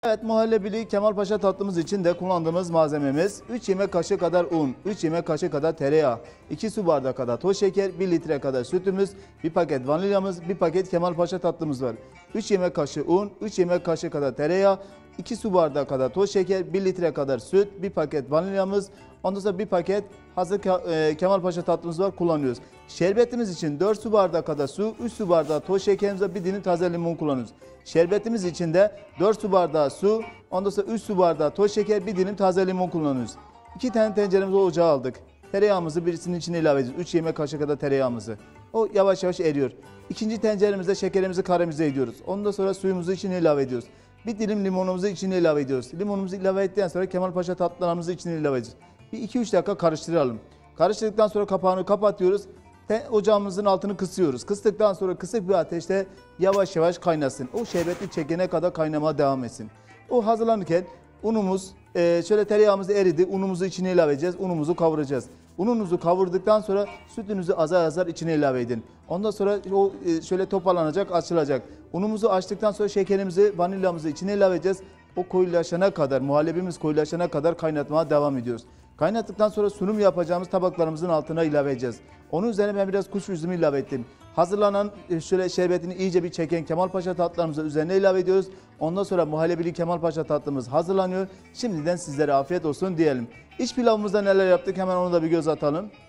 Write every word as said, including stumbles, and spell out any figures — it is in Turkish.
Evet, muhallebili Kemalpaşa tatlımız için de kullandığımız malzememiz üç yemek kaşığı kadar un, üç yemek kaşığı kadar tereyağı, iki su bardağı kadar toz şeker, bir litre kadar sütümüz, bir paket vanilyamız, bir paket Kemalpaşa tatlımız var. üç yemek kaşığı un, üç yemek kaşığı kadar tereyağı, iki su bardağı kadar toz şeker, bir litre kadar süt, bir paket vanilyamız, ondan sonra bir paket hazır Kemalpaşa tatlımız var, kullanıyoruz. Şerbetimiz için dört su bardağı kadar su, üç su bardağı toz şekerimize bir dilim taze limon kullanıyoruz. Şerbetimiz için de dört su bardağı su, ondan sonra üç su bardağı toz şeker, bir dilim taze limon kullanıyoruz. iki tane tenceremizi ocağa aldık. Tereyağımızı birisinin içine ilave ediyoruz. üç yemek kaşığı kadar tereyağımızı. O yavaş yavaş eriyor. İkinci tenceremizde şekerimizi karamelize ediyoruz. Ondan sonra suyumuzu içine ilave ediyoruz. Bir dilim limonumuzu içine ilave ediyoruz. Limonumuzu ilave ettikten sonra Kemalpaşa tatlılarımızı içine ilave ediyoruz. Bir iki üç dakika karıştıralım. Karıştırdıktan sonra kapağını kapatıyoruz. Ocağımızın altını kısıyoruz. Kıstıktan sonra kısık bir ateşte yavaş yavaş kaynasın. O şerbetli çekene kadar kaynamaya devam etsin. O hazırlanırken unumuz, e, şöyle tereyağımız eridi. Unumuzu içine ilave edeceğiz. Unumuzu kavuracağız. Ununuzu kavurduktan sonra sütünüzü azar azar içine ilave edin. Ondan sonra o e, şöyle toparlanacak, açılacak. Unumuzu açtıktan sonra şekerimizi, vanilyamızı içine ilave edeceğiz. O koyulaşana kadar, muhallebimiz koyulaşana kadar kaynatmaya devam ediyoruz. Kaynattıktan sonra sunum yapacağımız tabaklarımızın altına ilave edeceğiz. Onun üzerine ben biraz kuş üzümü ilave ettim. Hazırlanan şöyle şerbetini iyice bir çeken Kemalpaşa tatlılarımızı üzerine ilave ediyoruz. Ondan sonra muhallebili Kemalpaşa tatlımız hazırlanıyor. Şimdiden sizlere afiyet olsun diyelim. İç pilavımızda neler yaptık hemen onu da bir göz atalım.